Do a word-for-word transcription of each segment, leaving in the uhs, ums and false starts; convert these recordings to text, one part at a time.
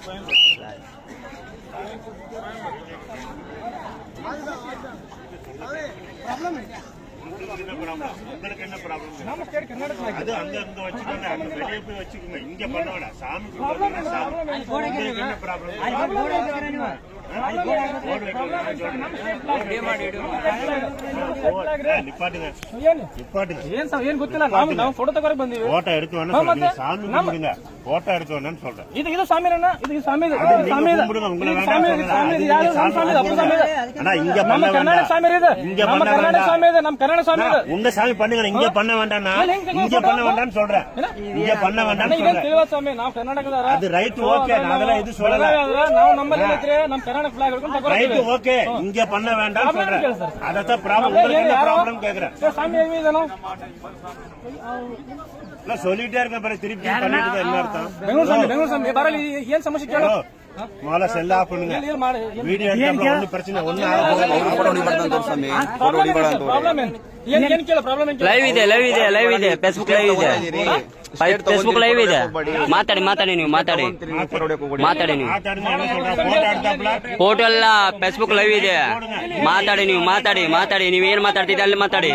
உங்களுக்கு என்ன ப்ராப்ளம்? நம்ம ஸ்டேட் கர்நாடகா அது அங்க அங்க வச்சுக்கோங்க, அங்க வெளிய போய் வச்சுக்கோங்க, இங்க பண்ண வேண்டாம். சாமி ப்ராப்ளம் என்ன ப்ராப்ளம்? ನಿಪ್ಪಾಟಿಗೆ ಏನ್ ಏನ್ ಗೊತ್ತಿಲ್ಲ. ನಾವು ಫೋಟೋ ತಗೋರಕ್ ಬಂದೀವಿ. ಫೋಟೋ எடுத்துவனா சாமி கும்பிடுங்க. ಫೋಟೋ எடுத்துவனான்னு சொல்றேன். ಇದು ಇದು சாமினா இது சாமி இது சாமி இது சாமி இது சாமி இது ಯಾರು சாமி ಇದು ಅಪ್ಪ சாமி ಇದು ಅಣ್ಣ இங்க பண்ண வேண்டாம். ಕರ್ನಾಟಕ சாமி ಇದು இங்க பண்ண வேண்டாம். ಕರ್ನಾಟಕ சாமி ಇದು ನಮ್ಮ ಕನ್ನಡ சாமி ಇದು உங்க சாமி பண்ணுங்க. இங்க பண்ண வேண்டாம்னா இங்க பண்ண வேண்டாம்னு சொல்றேன். இங்க பண்ண வேண்டாம்னு சொல்றேன். ತಿಳಿವ சாமಿ ನಾವು ಕರ್ನಾಟಕದವರ ಅದು ರೈಟ್ ಓಕೆ. ನಾವೆಲ್ಲ ಇದು சொல்லல. ನಾವು ನಮ್ಮಲ್ಲಿ ಇದ್ರೆ ನಮ್ಮ ಕರ್ನಾಟಕ ಫ್ಲಾಗ್ ಹಿಡ್ಕೊಂಡು ತಗೋತೀವಿ. Right okay. இங்க பண்ண வேண்டாம்னு சொல்றேன். ಅದತ್ತ ಪ್ರಾಬ್ಲಮ್ உங்களுக்கு என்ன ಪ್ರಾಬ್ಲಮ್ கேக்குறேன். சாமி ஏவிದನೋ ಇಲ್ಲ ಸೊಲಿಟೇ ಇರ್ಕ ಬರ ತಿರುಪಿ பண்ணிட்டு என்ன அர்த்தம்? ಬೆಂಗಳೂರು சாமி ಬೆಂಗಳೂರು சாமಿ ಬರಲಿ ಏನ್ ಸಮಸ್ಯೆ ಕೇಳು. ಮೊದಲ ಸೆಲ್ಲ ಹಾಕೊಂಡುங்க. ವಿಡಿಯೋ ಅಂತ ಒಂದು ಪ್ರಶ್ನೆ ಒಂದು ಫೋಟೋ ಹೊಡಿಬಾರ್ದು ಸ್ವಾಮಿ. ಫೋಟೋ ಹೊಡಿಬಾರ್ದು ಅಂತ ಪ್ರಾಬ್ಲಮ್ ಏನು ಏನ್ ಏನ್ ಕೇಳ ಪ್ರಾಬ್ಲಮ್ ಏನು? ಲೈವ್ ಇದೆ ಲೈವ್ ಇದೆ ಲೈವ್ ಇದೆ ಫೇಸ್ಬುಕ್ ಲೈವ್ ಇದೆ ಫೇಸ್ಬುಕ್ ಲೈವ್ ಇದೆ. ಮಾತಾಡಿ ಮಾತಾಡಿ ನೀವು ಮಾತಾಡಿ ಮಾತಾಡಿ ನೀವು ಫೋಟೋ ಎಲ್ಲ ಫೇಸ್ಬುಕ್ ಲೈವ್ ಇದೆ. ಮಾತಾಡಿ ನೀವು ಮಾತಾಡಿ ಮಾತಾಡಿ ನೀವು ಏನ್ ಮಾತಾಡ್ತಿದ್ದೆ ಅಲ್ಲಿ ಮಾತಾಡಿ.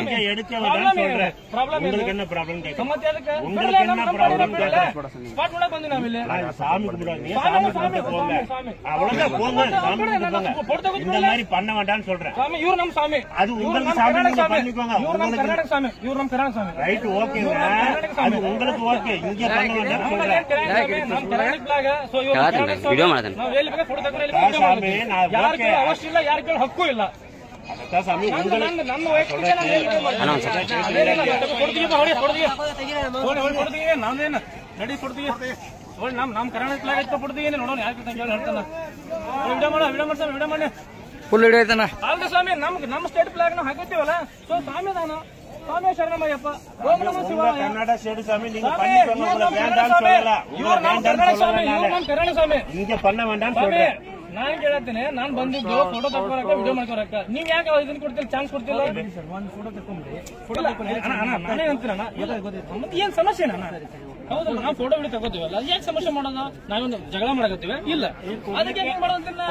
இந்த மாதிரி பண்ண வேண்டாம்னு சொல்றேன். இவர் நம்ம சாமி அது உங்களுக்கு சாமி நீங்க பண்ணிக்கோங்க. கர்நாடக சாமி இவர் நம்ம கர்நாடக சாமி ரைட் ஓகேங்க. அது உங்களுக்கு ಓಕೆ. ಇಂಗೆ பண்ண வேண்டாம் சொல்றேன். ನಮ್ಮ ಕರ್ನಾಟಕ ಫ್ಲಾಗ್ ಸೋ ಇವರು ವಿಡಿಯೋ ಮಾಡ್ತಾನೆ. ನಾವು ಎಲ್ಲಿ ಬೇಕಾ ಫೋಟೋ ತಗೊಂಡು ಎಲ್ಲಿ ವಿಡಿಯೋ ಮಾಡ್ತೀವಿ. ಯಾರಿಗೆ ಅವಶ್ಯ ಇಲ್ಲ, ಯಾರಿಗೆ ಹಕ್ಕು ಇಲ್ಲ. ಅದಕ್ಕೆ ಸ್ವಾಮಿ ನನ್ನ ನನ್ನ ವೈಯಕ್ತಿಕ ನಾನು ವಿಡಿಯೋ ಮಾಡ್ತೀನಿ. ಕೊಡ್ತೀವಿ ಹೊಡಿ ಕೊಡ್ತೀವಿ ಹೊಡಿ ಕೊಡ್ತೀವಿ. ನಾವೇನು ರೆಡಿ ಕೊಡ್ತೀವಿ. ನೋಡಿ ನಮ್ಮ ನಮ್ಮ ಕರ್ನಾಟಕ ಫ್ಲಾಗ್ ಎತ್ತ ಕೊಡ್ತೀವಿ. ನೋಡೋಣ ಯಾಕೆ ಅಂತ ಹೇಳಿ ಹೇಳ್ತಾನೆ. ವಿಡಿಯೋ ಮಾಡ ವಿಡಿಯೋ ಮಾಡ್ತಾನೆ ವಿಡಿಯೋ ಮಾಡಿ ಫುಲ್ ವಿಡಿಯೋ ಐತಾನ. ಅಲ್ರಿ ಸ್ವಾಮಿ ನಮ್ಗೆ ನಮ್ಮ ಸ್ಟೇಟ್ ಫ್ಲಾಗ್ ನಾವು ಹಾಕಿರ್ತೀವಲ್ಲ. ಸೊ ಸ್ವಾಮಿ ನಾನು ಸ್ವಾಮಿ ಶರಣಮಯ್ಯಪ್ಪ ಓಂ ನಮಃ ಶಿವಾಯ. ಕನ್ನಡ ಸ್ಟೇಟ್ ಸ್ವಾಮಿ நீங்க பண்ணிக்கோங்க. உங்களை வேண்டாம்னு சொல்லல. ಇವರು ನಮ್ಮ ಕನ್ನಡ ಸ್ವಾಮಿ ಇವರು ನಮ್ಮ ಕನ್ನಡ ಸ್ವಾಮಿ. ಇಂಗೆ பண்ண வேண்டாம்னு சொல்றேன். ನಾನ್ ಕೇಳತ್ತೇನೆ ನಾನು ಬಂದಿದ್ದು ಫೋಟೋ ತಗೊಳಕ ವಿಡಿಯೋ ಮಾಡ್ಕೊಳಕ. ನೀವ್ ಯಾಕೆ ಇದನ್ನ ಕೊಡ್ತಿಲ್ಲ ಚಾನ್ಸ್ ಕೊಡ್ತಿಲ್ಲ? ಒಂದು ಫೋಟೋ ತಕೊಂಡ್ಬಿಡಿ. ಫೋಟೋ ತಕೊಂಡ್ರೆ ನಾನೇ ಅಂತೀರಣ್ಣ ಮತ್ತೆ ಏನ್ ಸಮಸ್ಯೆ ಅಣ್ಣ? ಹೌದಲ್ಲ ನಾವು ಫೋಟೋ ವಿಡಿಯೋ ತಗೋತೀವಲ್ಲ ಯಾಕೆ ಸಮಸ್ಯೆ ಮಾಡೋದು? ನಾವೊಂದು ಜಗಳ ಮಾಡಕತ್ತೀವಿ ಇಲ್ಲ ಅದಕ್ಕೆ ಹೆಂಗ್ ಮಾಡೋದಂತಿಲ್ಲ.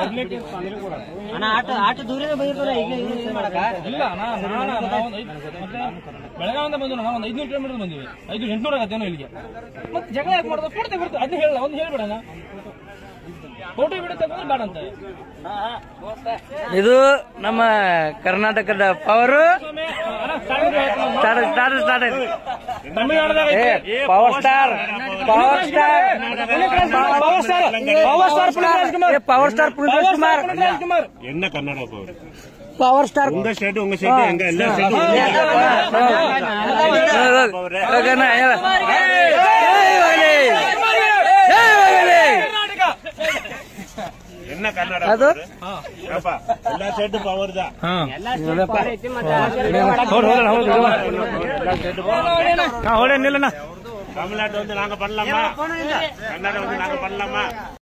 ಇಲ್ಲ ಬೆಳಗಾವಿಂದ ಬಂದು ನಾವು ಒಂದು ಐದ್ನೂರು ಕಿಲೋಮೀಟರ್ ಬಂದಿವಿ. ಐದು ಎಂಟ್ನೂರ ಆಗತ್ತೇನೋ ಇಲ್ಲಿಗೆ. ಮತ್ತೆ ಜಗಳ ಯಾಕೆ ಮಾಡೋದು? ಫೋಟೋ ತೆಗಿಬಿಡ್ತು ಅದನ್ನ ಹೇಳ ಒಂದು ಹೇಳ್ಬಿಡಣ. ಫೋಟೋ ವಿಡಿಯೋ ತಗೊಂಡ್ರೆ ಬೇಡ ಅಂತ. ಇದು ನಮ್ಮ ಕರ್ನಾಟಕದ ಪವರ್ ತಮಿಳುನಾಡದಾಗ power star power star power star power star Puneeth Kumar power star Puneeth Kumar என்ன ಕನ್ನಡ ಪವರ್ ಪವರ್ ಸ್ಟಾರ್ உங்க ஸ்டேட் உங்க ஸ்டேட் எங்க எல்லா ஸ்டேட்டும் என்ன ಕನ್ನಡ ಅದು ಎಲ್ಲ ಸ್ಟೇಟ್ ಪವರ್ ದಾ தமிழ்நாட்டு வந்து நாங்க பண்ணலாமா? கர்நாடகா வந்து நாங்க பண்ணலாமா?